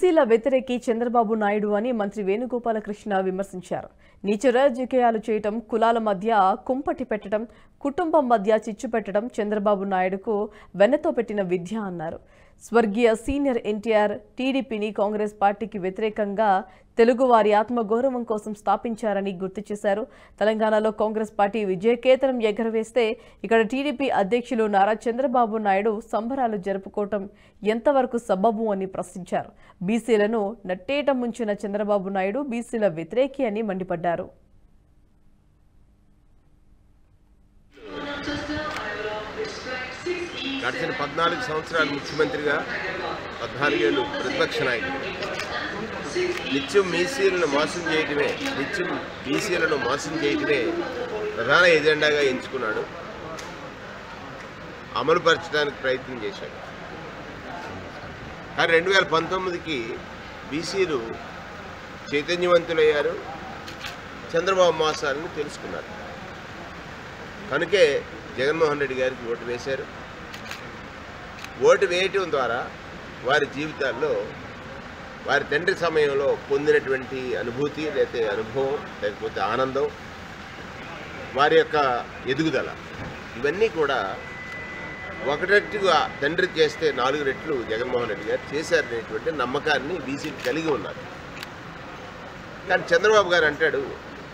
బీసీల వ్యతిరేకి చంద్రబాబు నాయుడు అని మంత్రి వేణుగోపాలకృష్ణ విమర్శించారు. నీచ రాజకీయాలు చేయటం, కులాల మధ్య కుంపటి పెట్టడం, కుటుంబం మధ్య చిచ్చు పెట్టడం చంద్రబాబు నాయుడుకు వెన్నతో పెట్టిన విద్య అన్నారు. స్వర్గీయ సీనియర్ ఎన్టీఆర్ టీడీపీని కాంగ్రెస్ పార్టీకి వ్యతిరేకంగా తెలుగువారి ఆత్మగౌరవం కోసం స్థాపించారని గుర్తు చేశారు. తెలంగాణలో కాంగ్రెస్ పార్టీ విజయకేతనం ఎగరవేస్తే ఇక్కడ టీడీపీ అధ్యక్షులు నారా చంద్రబాబు నాయుడు సంబరాలు జరుపుకోవటం ఎంతవరకు సబబు అని ప్రశ్నించారు. బీసీలను నట్టేట ముంచిన చంద్రబాబు నాయుడు బీసీల వ్యతిరేకి అని మండిపడ్డారు. గడిచిన 14 సంవత్సరాలు ముఖ్యమంత్రిగా, 14 ఏళ్ళు ప్రతిపక్ష నాయకుడు, నిత్యం బీసీలను మోసం చేయటమే ప్రధాన ఎజెండాగా ఎంచుకున్నాడు. అమలుపరచడానికి ప్రయత్నం చేశాడు. కానీ 2019కి బీసీలు చైతన్యవంతులయ్యారు, చంద్రబాబు మోసాలను తెలుసుకున్నారు. కనుకే జగన్మోహన్ రెడ్డి గారికి ఓటు వేశారు. ఓటు వేయటం ద్వారా వారి జీవితాల్లో వారి తండ్రి సమయంలో పొందినటువంటి అనుభూతి, లేకపోతే అనుభవం, లేకపోతే ఆనందం, వారి యొక్క ఎదుగుదల, ఇవన్నీ కూడా ఒకరెట్టుగా తండ్రి చేస్తే 4 రెట్లు జగన్మోహన్ రెడ్డి గారు చేశారనేటువంటి నమ్మకాన్ని బీసీలు కలిగి ఉన్నారు. కానీ చంద్రబాబు గారు అంటాడు,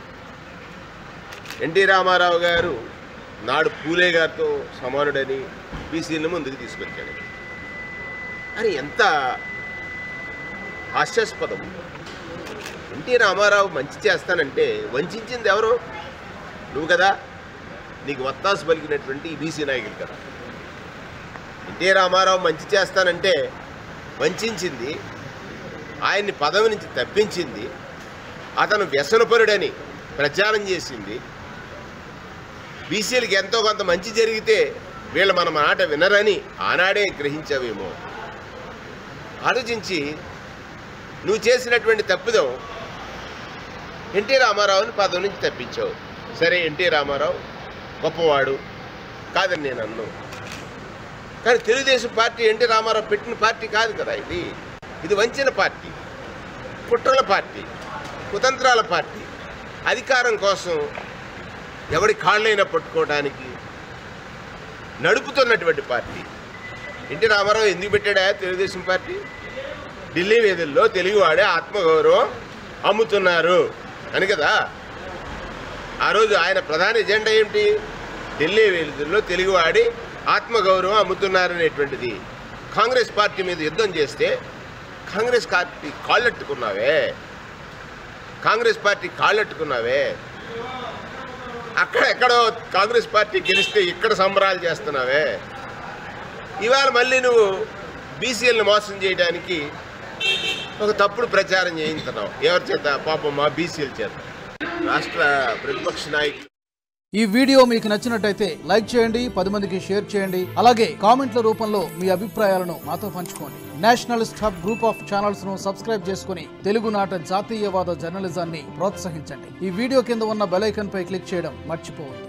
ఎన్టీ రామారావు గారు నాడు పూలే గారితో సమానుడని బీసీలను ముందుకు తీసుకొచ్చాడు అని. ఎంత హాస్యాస్పదం! ఎన్టీ రామారావు మంచి చేస్తానంటే వంచింది ఎవరు? నువ్వు కదా. నీకు వత్తాసు పలికినటువంటి బీసీ నాయకులు కదా. ఎన్టీ రామారావు మంచి చేస్తానంటే వంచింది, ఆయన్ని పదవి నుంచి తప్పించింది, అతను వ్యసనపరుడని ప్రచారం చేసింది. బీసీలకి ఎంతో కొంత మంచి జరిగితే వీళ్ళు మన మాట వినరని ఆనాడే గ్రహించావేమో. ఆలోచించి నువ్వు చేసినటువంటి తప్పిదం ఎన్టీ రామారావుని పదవి నుంచి తప్పించావు. సరే, ఎన్టీ రామారావు గొప్పవాడు కాదని నేను అన్నాను. కానీ తెలుగుదేశం పార్టీ ఎన్టీ రామారావు పెట్టిన పార్టీ కాదు కదా. ఇది వంచిన పార్టీ, కుట్రల పార్టీ, కుతంత్రాల పార్టీ, అధికారం కోసం ఎవడి కాళ్ళైనా పట్టుకోవడానికి నడుపుతున్నటువంటి పార్టీ. ఎన్టీ రామారావు ఎందుకు పెట్టాడా తెలుగుదేశం పార్టీ? ఢిల్లీ వీధుల్లో తెలుగువాడే ఆత్మగౌరవం అమ్ముతున్నారు అని కదా. ఆ రోజు ఆయన ప్రధాన ఎజెండా ఏమిటి? ఢిల్లీ వీధుల్లో తెలుగువాడి ఆత్మగౌరవం అమ్ముతున్నారనేటువంటిది. కాంగ్రెస్ పార్టీ మీద యుద్ధం చేస్తే కాంగ్రెస్ పార్టీ కాళ్ళట్టుకున్నావే. అక్కడెక్కడో కాంగ్రెస్ పార్టీ గెలిస్తే ఇక్కడ సంబరాలు చేస్తున్నావే. ఇవాళ మళ్ళీ నువ్వు బీసీలను మోసం చేయడానికి ఒక తప్పుడు ప్రచారం చేయించున్నావు. ఎవరి చేత? పాపం మా బీసీల చేత. రాష్ట్ర ప్రతిపక్ష నాయకులు. ఈ వీడియో మీకు నచ్చినట్టయితే లైక్ చేయండి, 10 మందికి షేర్ చేయండి. అలాగే కామెంట్ల రూపంలో మీ అభిప్రాయాలను మాతో పంచుకోండి. Nationalist hub group of channels ను సబ్స్క్రైబ్ చేసుకుని తెలుగునాట జాతీయవాద జర్నలిజాన్ని ప్రోత్సహించండి. ఈ వీడియో కింద ఉన్న బెల్ ఐకాన్ పై క్లిక్ చేయడం మర్చిపోవద్దు.